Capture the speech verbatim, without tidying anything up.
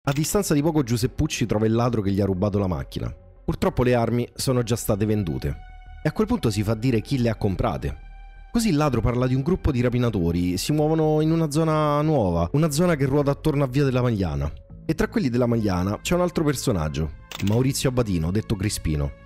A distanza di poco Giuseppucci trova il ladro che gli ha rubato la macchina. Purtroppo le armi sono già state vendute e a quel punto si fa dire chi le ha comprate. Così il ladro parla di un gruppo di rapinatori, si muovono in una zona nuova, una zona che ruota attorno a Via della Magliana. E tra quelli della Magliana c'è un altro personaggio, Maurizio Abatino, detto Crispino.